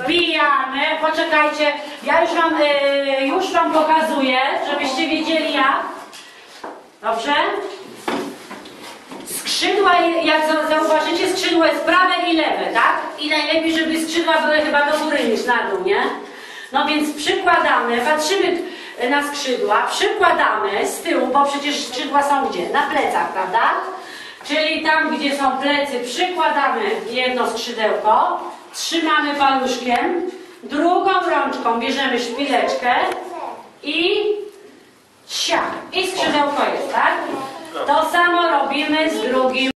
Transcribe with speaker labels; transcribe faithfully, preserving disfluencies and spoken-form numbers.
Speaker 1: Wbijamy, poczekajcie, ja już wam, yy, już wam pokazuję, żebyście wiedzieli jak. Dobrze? Skrzydła, jak zauważycie, skrzydło jest prawe i lewe, tak? I najlepiej, żeby skrzydła były chyba do góry niż na dół, nie? No więc przykładamy, patrzymy na skrzydła, przykładamy z tyłu, bo przecież skrzydła są gdzie? Na plecach, prawda? Czyli tam, gdzie są plecy, przykładamy jedno skrzydełko, trzymamy paluszkiem, drugą rączką bierzemy szpileczkę i siach. I skrzydełko jest, tak? To samo robimy z drugim.